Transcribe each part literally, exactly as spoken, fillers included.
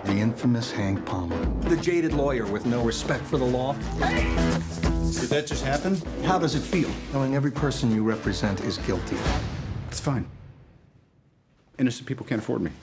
The infamous Hank Palmer. The jaded lawyer with no respect for the law. Hey! Did that just happen? How does it feel knowing every person you represent is guilty? It's fine. Innocent people can't afford me.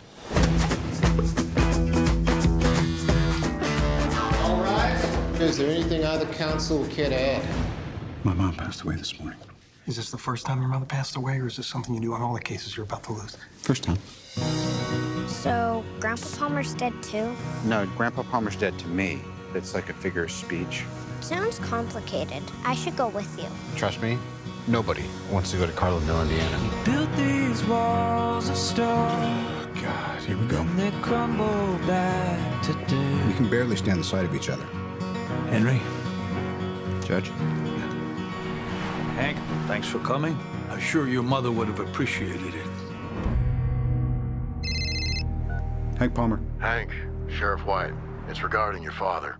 All rise. Is there anything either counsel would care to add? My mom passed away this morning. Is this the first time your mother passed away, or is this something you do on all the cases you're about to lose? First time. So, Grandpa Palmer's dead too? No, Grandpa Palmer's dead to me. It's like a figure of speech. Sounds complicated. I should go with you. Trust me, nobody wants to go to Carla Mill, Indiana. We built these walls of stone. God, here we go. And they crumble back today. We can barely stand the sight of each other. Henry? Judge? Hank, thanks for coming. I'm sure your mother would have appreciated it. Hank Palmer. Hank, Sheriff White. It's regarding your father.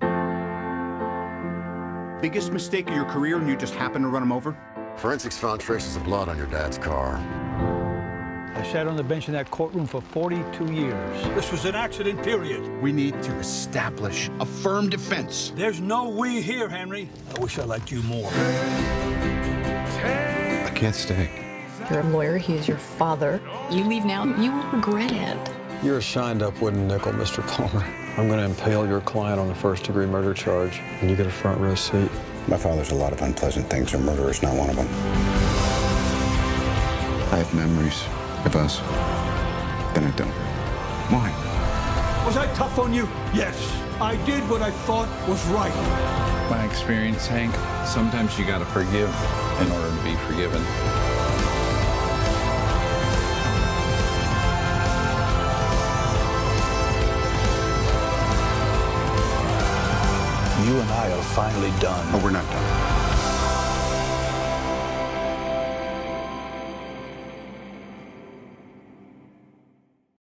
Biggest mistake of your career and you just happened to run him over? Forensics found traces of blood on your dad's car. I sat on the bench in that courtroom for forty-two years. This was an accident, period. We need to establish a firm defense. There's no we here, Henry. I wish I liked you more. I can't stay. You're a lawyer. He is your father. You leave now, you will regret it. You're a shined-up wooden nickel, Mister Palmer. I'm going to impale your client on a first-degree murder charge, and you get a front row seat. My father's a lot of unpleasant things, and murder is not one of them. I have memories of us. Then I don't. Why? Was I tough on you? Yes. I did what I thought was right. My experience, Hank, sometimes you gotta forgive in order to be forgiven. You and I are finally done. Oh, we're not done.